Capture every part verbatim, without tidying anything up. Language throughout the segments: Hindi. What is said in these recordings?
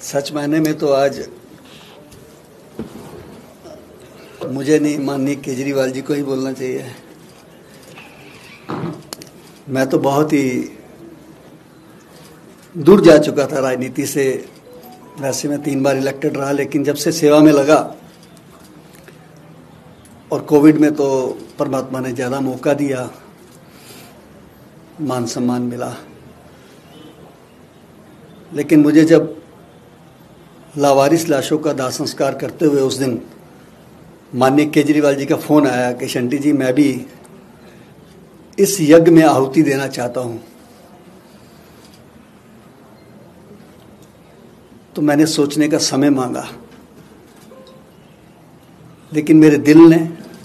सच मायने में तो आज मुझे नहीं, माननीय केजरीवाल जी को ही बोलना चाहिए। मैं तो बहुत ही दूर जा चुका था राजनीति से। वैसे मैं तीन बार इलेक्टेड रहा, लेकिन जब से सेवा में लगा और कोविड में तो परमात्मा ने ज़्यादा मौका दिया, मान सम्मान मिला। लेकिन मुझे जब लावारिस लाशों का दाह संस्कार करते हुए उस दिन माननीय केजरीवाल जी का फ़ोन आया कि शंटी जी मैं भी इस यज्ञ में आहुति देना चाहता हूं, तो मैंने सोचने का समय मांगा। लेकिन मेरे दिल ने,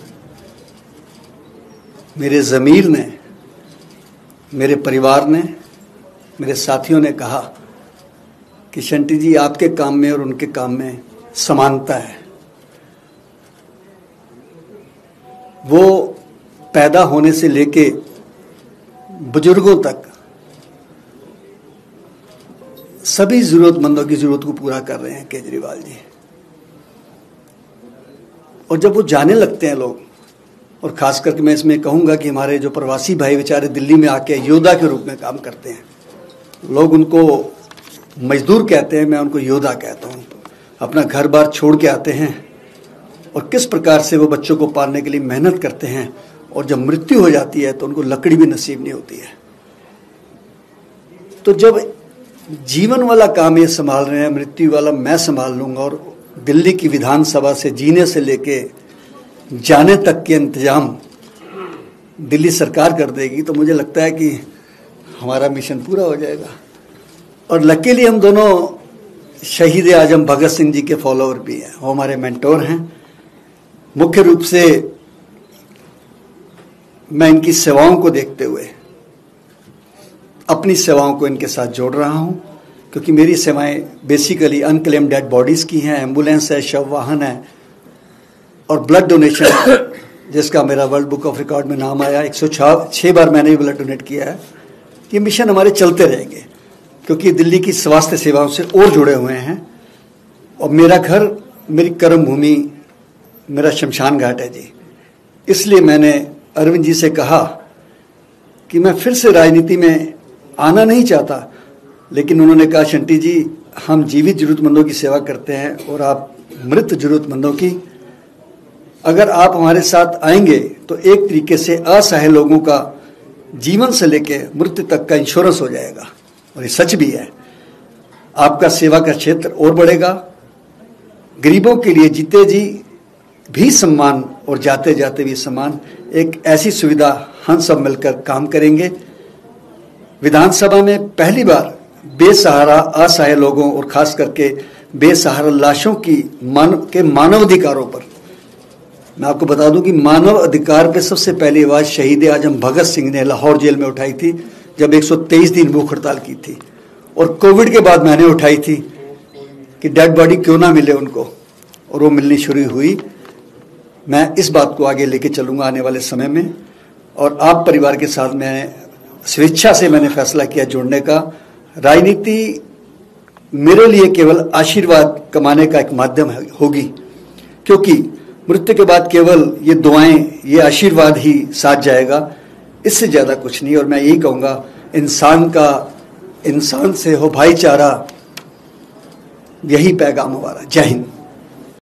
मेरे ज़मीर ने, मेरे परिवार ने, मेरे साथियों ने कहा कि शंटी जी आपके काम में और उनके काम में समानता है। वो पैदा होने से लेके बुजुर्गों तक सभी जरूरतमंदों की जरूरत को पूरा कर रहे हैं केजरीवाल जी। और जब वो जाने लगते हैं लोग, और खास करके मैं इसमें कहूंगा कि हमारे जो प्रवासी भाई बेचारे दिल्ली में आके योद्धा के रूप में काम करते हैं, लोग उनको मजदूर कहते हैं, मैं उनको योद्धा कहता हूं। अपना घर बार छोड़ के आते हैं और किस प्रकार से वो बच्चों को पालने के लिए मेहनत करते हैं, और जब मृत्यु हो जाती है तो उनको लकड़ी भी नसीब नहीं होती है। तो जब जीवन वाला काम ये संभाल रहे हैं, मृत्यु वाला मैं संभाल लूंगा, और दिल्ली की विधानसभा से जीने से लेके जाने तक के इंतजाम दिल्ली सरकार कर देगी, तो मुझे लगता है कि हमारा मिशन पूरा हो जाएगा। और लकीली हम दोनों शहीद आजम भगत सिंह जी के फॉलोअर भी हैं, वो हमारे मेंटोर हैं। मुख्य रूप से मैं इनकी सेवाओं को देखते हुए अपनी सेवाओं को इनके साथ जोड़ रहा हूं, क्योंकि मेरी सेवाएं बेसिकली अनक्लेम्ड डेड बॉडीज की हैं, एम्बुलेंस है, शव वाहन है, और ब्लड डोनेशन जिसका मेरा वर्ल्ड बुक ऑफ रिकॉर्ड में नाम आया। एक सौ छह बार मैंने भी ब्लड डोनेट किया है। ये मिशन हमारे चलते रहेंगे, क्योंकि दिल्ली की स्वास्थ्य सेवाओं से और जुड़े हुए हैं। और मेरा घर, मेरी कर्म भूमि, मेरा शमशान घाट है जी। इसलिए मैंने अरविंद जी से कहा कि मैं फिर से राजनीति में आना नहीं चाहता, लेकिन उन्होंने कहा शंटी जी हम जीवित जरूरतमंदों की सेवा करते हैं और आप मृत जरूरतमंदों की। अगर आप हमारे साथ आएंगे तो एक तरीके से असहाय लोगों का जीवन से लेके मृत्यु तक का इंश्योरेंस हो जाएगा। और ये सच भी है। आपका सेवा का क्षेत्र और बढ़ेगा। गरीबों के लिए जीते जी भी सम्मान और जाते जाते भी सम्मान, एक ऐसी सुविधा हम सब मिलकर काम करेंगे। विधानसभा में पहली बार बेसहारा असहाय लोगों और खास करके बेसहारा लाशों की मान के मानव अधिकारों पर, मैं आपको बता दूं कि मानव अधिकार पे सबसे पहली आवाज शहीद आजम भगत सिंह ने लाहौर जेल में उठाई थी, जब एक सौ तेईस दिन भूख हड़ताल की थी। और कोविड के बाद मैंने उठाई थी कि डेड बॉडी क्यों ना मिले उनको, और वो मिलनी शुरू हुई। मैं इस बात को आगे लेके चलूंगा आने वाले समय में। और आप परिवार के साथ मैं स्वेच्छा से मैंने फैसला किया जुड़ने का। राजनीति मेरे लिए केवल आशीर्वाद कमाने का एक माध्यम होगी, क्योंकि मृत्यु के बाद केवल ये दुआएं, ये आशीर्वाद ही साथ जाएगा, इससे ज्यादा कुछ नहीं। और मैं यही कहूंगा, इंसान का इंसान से हो भाईचारा, यही पैगाम हमारा। जय हिंद।